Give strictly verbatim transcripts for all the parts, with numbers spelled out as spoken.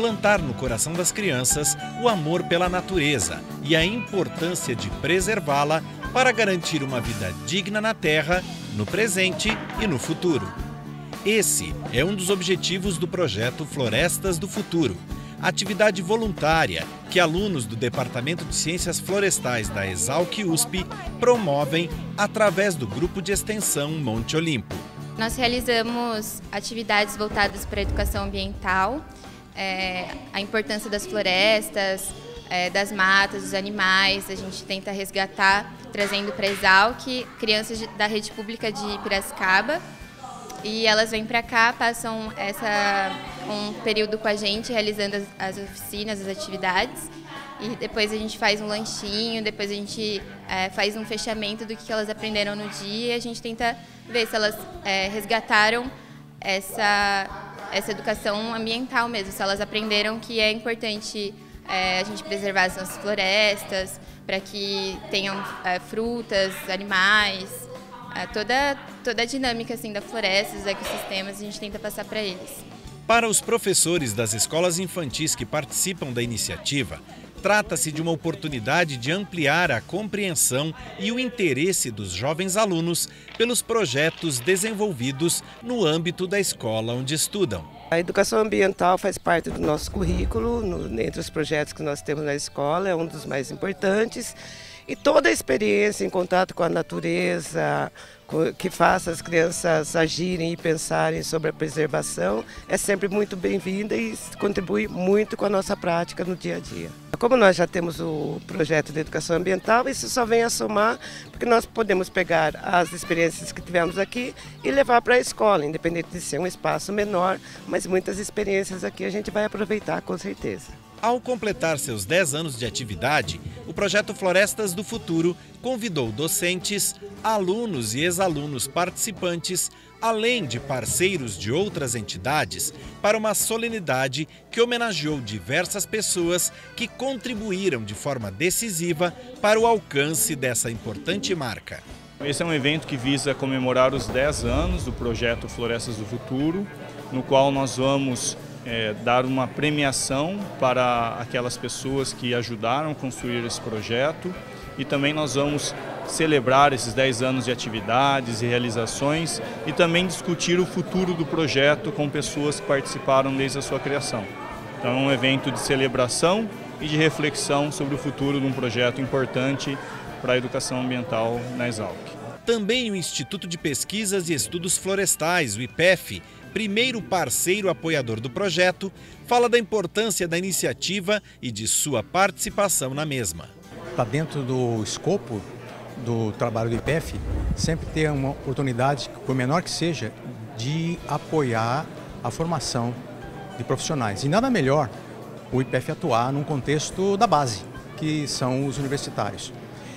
plantar no coração das crianças o amor pela natureza e a importância de preservá-la para garantir uma vida digna na Terra, no presente e no futuro. Esse é um dos objetivos do projeto Florestas do Futuro, atividade voluntária que alunos do Departamento de Ciências Florestais da Exalc U S P promovem através do Grupo de Extensão Monte Olimpo. Nós realizamos atividades voltadas para a educação ambiental, é, a importância das florestas, é, das matas, dos animais. A gente tenta resgatar, trazendo para a Exalc, crianças da rede pública de Piracicaba. E elas vêm para cá, passam essa, um período com a gente, realizando as, as oficinas, as atividades. E depois a gente faz um lanchinho, depois a gente é, faz um fechamento do que elas aprenderam no dia. E a gente tenta ver se elas é, resgataram essa, essa educação ambiental mesmo, se elas aprenderam que é importante é, a gente preservar as nossas florestas, para que tenham é, frutas, animais. Toda, toda a dinâmica assim, da floresta, dos ecossistemas, a gente tenta passar para eles. Para os professores das escolas infantis que participam da iniciativa, trata-se de uma oportunidade de ampliar a compreensão e o interesse dos jovens alunos pelos projetos desenvolvidos no âmbito da escola onde estudam. A educação ambiental faz parte do nosso currículo, no, entre os projetos que nós temos na escola, é um dos mais importantes. E toda a experiência em contato com a natureza, que faça as crianças agirem e pensarem sobre a preservação, é sempre muito bem-vinda e contribui muito com a nossa prática no dia a dia. Como nós já temos o projeto de educação ambiental, isso só vem a somar, porque nós podemos pegar as experiências que tivemos aqui e levar para a escola, independente de ser um espaço menor, mas muitas experiências aqui a gente vai aproveitar com certeza. Ao completar seus dez anos de atividade, o projeto Florestas do Futuro convidou docentes, alunos e ex-alunos participantes, além de parceiros de outras entidades, para uma solenidade que homenageou diversas pessoas que contribuíram de forma decisiva para o alcance dessa importante marca. Esse é um evento que visa comemorar os dez anos do projeto Florestas do Futuro, no qual nós vamos É, dar uma premiação para aquelas pessoas que ajudaram a construir esse projeto, e também nós vamos celebrar esses dez anos de atividades e realizações e também discutir o futuro do projeto com pessoas que participaram desde a sua criação. Então é um evento de celebração e de reflexão sobre o futuro de um projeto importante para a educação ambiental na Exalc. Também o Instituto de Pesquisas e Estudos Florestais, o I P E F, primeiro parceiro apoiador do projeto, fala da importância da iniciativa e de sua participação na mesma. Está dentro do escopo do trabalho do I P E F sempre ter uma oportunidade, por menor que seja, de apoiar a formação de profissionais. E nada melhor o I P E F atuar num contexto da base, que são os universitários.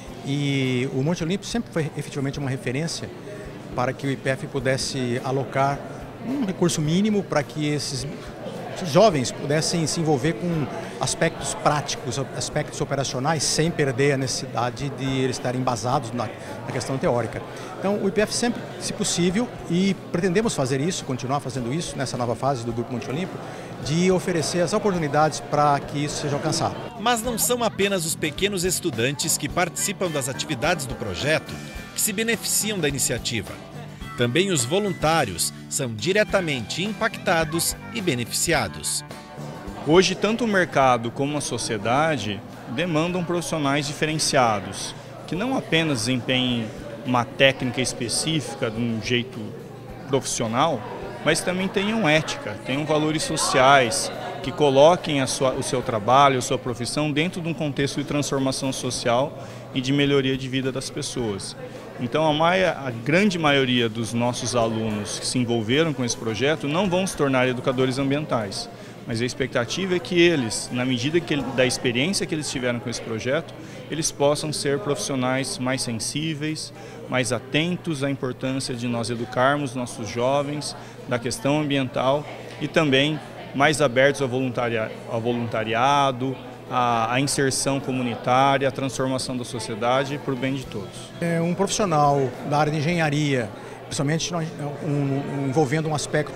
E o Monte Olimpo sempre foi efetivamente uma referência para que o I P E F pudesse alocar um recurso mínimo para que esses jovens pudessem se envolver com aspectos práticos, aspectos operacionais, sem perder a necessidade de eles estarem embasados na, na questão teórica. Então o I P E F sempre, se possível, e pretendemos fazer isso, continuar fazendo isso nessa nova fase do Grupo Monte Olimpo, de oferecer as oportunidades para que isso seja alcançado. Mas não são apenas os pequenos estudantes que participam das atividades do projeto que se beneficiam da iniciativa. Também os voluntários são diretamente impactados e beneficiados. Hoje, tanto o mercado como a sociedade demandam profissionais diferenciados, que não apenas desempenhem uma técnica específica de um jeito profissional, mas também tenham ética, tenham valores sociais, que coloquem a sua, o seu trabalho, a sua profissão dentro de um contexto de transformação social e de melhoria de vida das pessoas. Então a, maia, a grande maioria dos nossos alunos que se envolveram com esse projeto não vão se tornar educadores ambientais, mas a expectativa é que eles, na medida que, da experiência que eles tiveram com esse projeto, eles possam ser profissionais mais sensíveis, mais atentos à importância de nós educarmos nossos jovens da questão ambiental e também mais abertos ao, voluntaria, ao voluntariado, à, à inserção comunitária, à transformação da sociedade para o bem de todos. É um profissional da área de engenharia, principalmente um, um, envolvendo um aspecto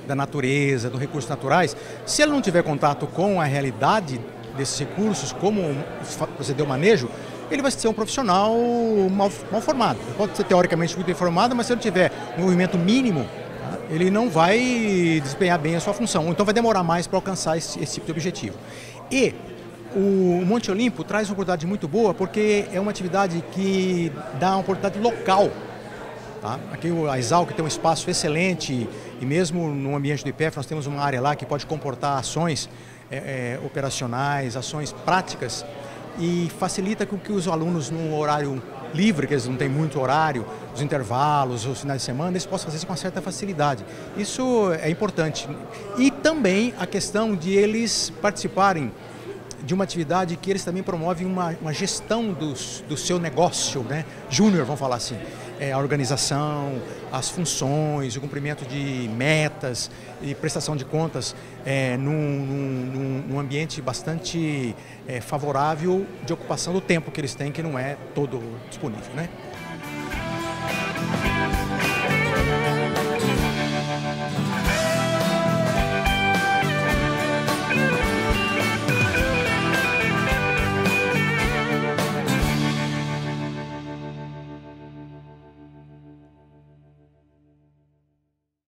da natureza, dos recursos naturais, se ele não tiver contato com a realidade desses recursos, como proceder o manejo, ele vai ser um profissional mal, mal formado. Ele pode ser teoricamente muito informado, mas se ele tiver um movimento mínimo, ele não vai desempenhar bem a sua função, ou então vai demorar mais para alcançar esse, esse tipo de objetivo. E o Monte Olimpo traz uma oportunidade muito boa, porque é uma atividade que dá uma oportunidade local. Tá? Aqui a Exalc tem um espaço excelente, e mesmo no ambiente do I P E F nós temos uma área lá que pode comportar ações é, é, operacionais, ações práticas, e facilita com que os alunos, num horário livre, que eles não têm muito horário, os intervalos, os finais de semana, eles possam fazer isso com uma certa facilidade. Isso é importante. E também a questão de eles participarem de uma atividade que eles também promovem uma, uma gestão dos, do seu negócio, né? Júnior, vamos falar assim. É, a organização, as funções, o cumprimento de metas e prestação de contas é, num, num, num ambiente bastante é, favorável de ocupação do tempo que eles têm, que não é todo disponível, né?